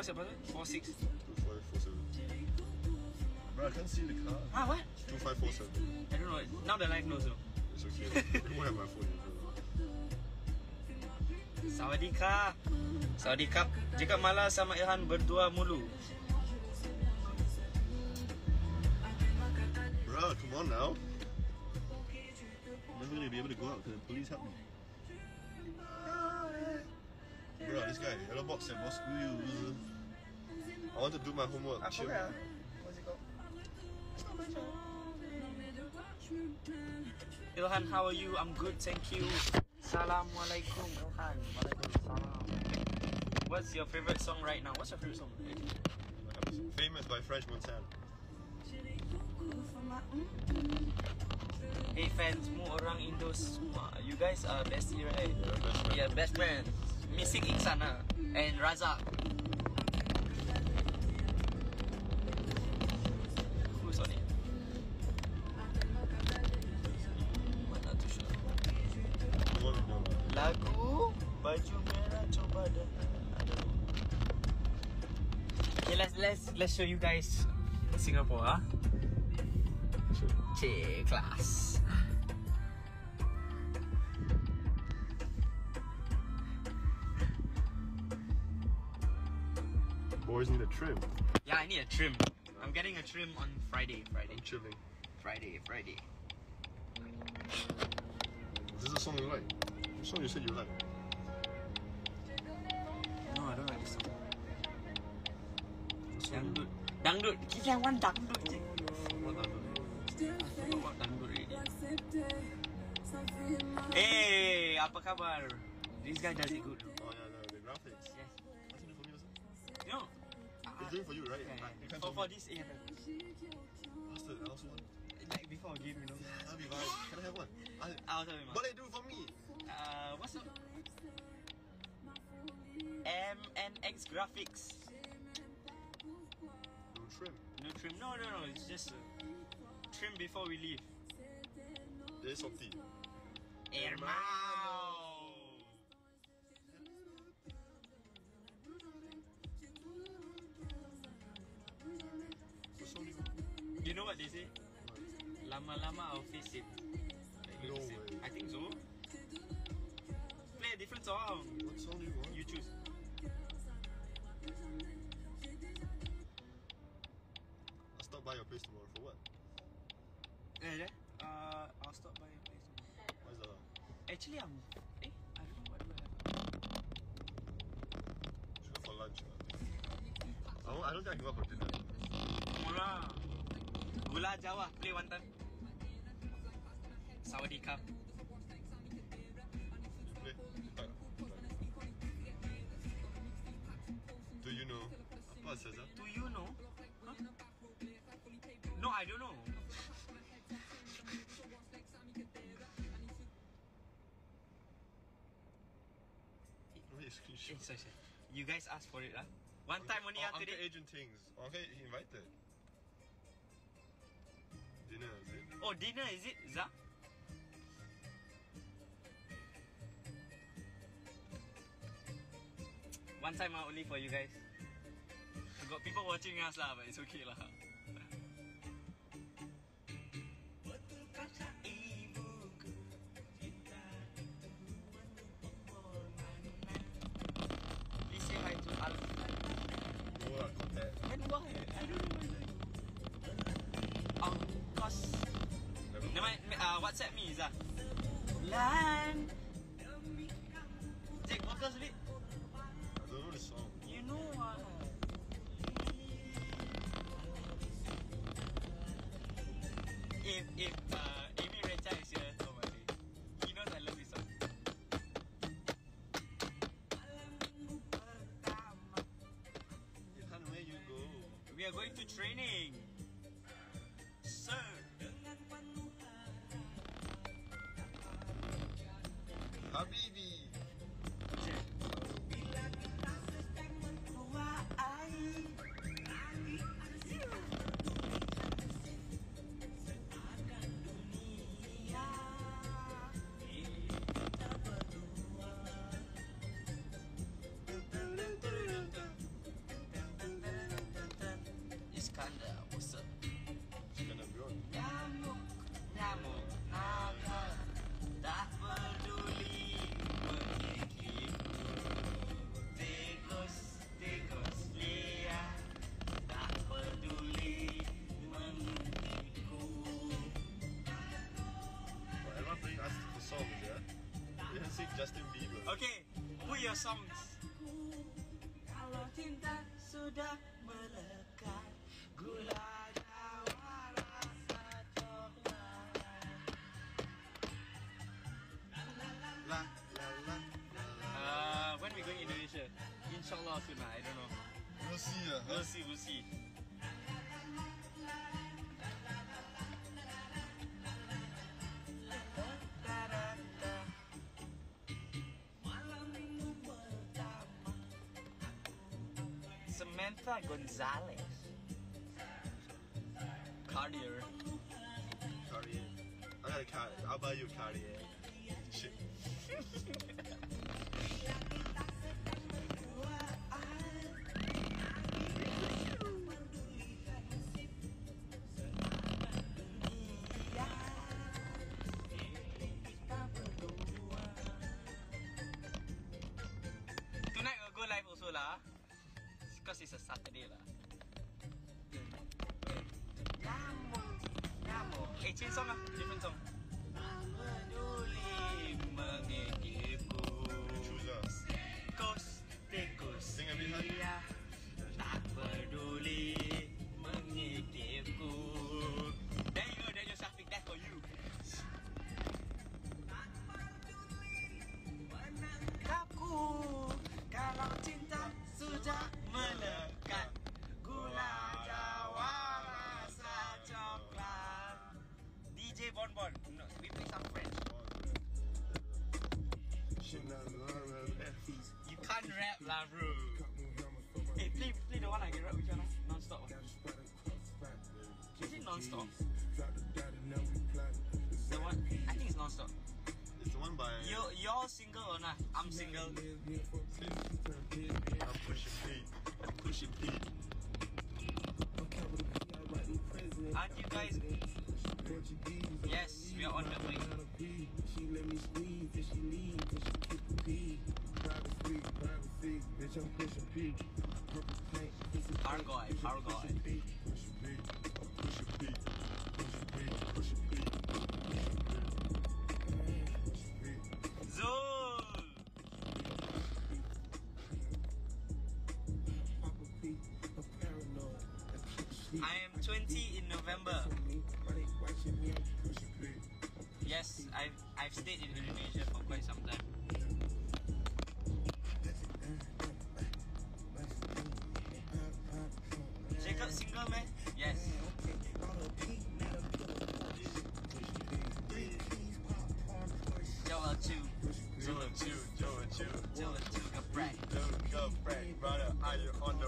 What's your password? 46. 2547. Bro, I can't see the card. Ah, what? 2547. I don't know. Now the live knows though. It's okay. You won't have my phone. Sawadika. Sawadika. Jika malas sama Ilhan berdua mulu. Bro, come on now. I'm never gonna be able to go out because the police help me. Bro, this guy, Hello Box said, "Boss, screw you." I want to do my homework. I forgot. What's it called? Ilhan, how are you? I'm good, thank you. Assalamualaikum, Ilhan. Waalaikumsalam. What's your favorite song right now? What's your favorite song? Famous by French Montana. Hey fans, semua orang Indo semua. You guys are bestie, right? Yeah, Yeah, best best friend. friends. Missing Iksana and Razak. Who's on it? Mana tu show? Lagu baju merah coba datang. Okay, let's show you guys Singapore, huh? Cik, class. Boys need a trim. Yeah, I need a trim. I'm getting a trim on Friday. I'm chilling. Friday. Is this a song you like? What song you said you like? No, I don't like this song. Dangdut. Kita want dangdut je. What dangdut? I forgot what dangdut already. Hey, apa kabar? This guy does it good. Oh yeah, the graphics. Yes. What's he doing for me also? No. He's doing for you, right? Yeah. You can't For this, yeah. Bastard, I also want. Like before a game, you know. That'll be vibe. Can I have one? I'll tell you, man. What they do for me? What's up? MNX Graphics. No trim. No trim. No. It's just trim before we leave. There's salty. Hermano. What song you You know what they say? Lama-lama I'll face it. No way. I think so. Play a different song. What song do you want? You choose. I'll stop by your place tomorrow. For what? I'll stop by your place tomorrow. Why is that? Actually, I don't know what do I have. Should go for lunch. I don't think I can go out for dinner. Mula. Gula Jawa. Play one time. Sawadika. Play. Do you know? Apa Cesar? Do you know? Huh? No, I don't know. Wait, screenshot. Sorry. You guys asked for it, huh? One time only Uncle today. Adrian Tings. Okay, he invited. Dinner, is it? Oh, dinner is it, Za? One time out only for you guys. We got people watching us lah, but it's okay lah. Please say hi to Alf. No, contact. And why? I don't know. Cause Never never mind. mind. WhatsApp me, Za. Lan. Jake, vocals a bit. I don't know the song. You know what? If Amy Recha is here, oh my day. He knows I love this song. Ilhan, where you go? We are going to training. Sir. Habibi. Justin Bieber. Okay, put your songs. Kalau cinta sudah melekat, gula jawa rasa coklat. La la la. When we going Indonesia? Inshallah soon. I don't know. We'll see ya. We'll see. We'll see. Samantha Gonzalez. Cartier. Cartier. I got a Cartier. I'll buy you a Cartier. Shit. Tonight we'll go live also lah. Because it's a Saturday lah. Nyamuk. Change song lah. Different song. Peduli mengikipku. Choose us. Kos tikus. Sing a bit, huh? Iya. Tak peduli mengikipku. There you go, Daniel Syafiq. That's for you. Aku kalau cinta sudah melekat, gula jawa rasa coklat. DJ Bonbon, no, we play some French. You can't rap lah, bro. Hey, play the one I can rap. Which one? Non-stop. Is it non-stop? The one I think it's non-stop. It's the one by. You're single or not? I'm single. I'm pushing P. I'm pushing P. Aren't you guys? Yes, we are on the way. She let me squeeze and she leaves and she keep a pee. Privacy, bitch, I'm pushing P. Purple paint, Argyle. push a P. Zul! I am 20 in November. Yes, I've stayed in Indonesia for quite some time. Jacob single man? Yes. Joel Chu. Joe and Chew. Joel Chu, Gabrek. Joe, go, Frank, brother, are you on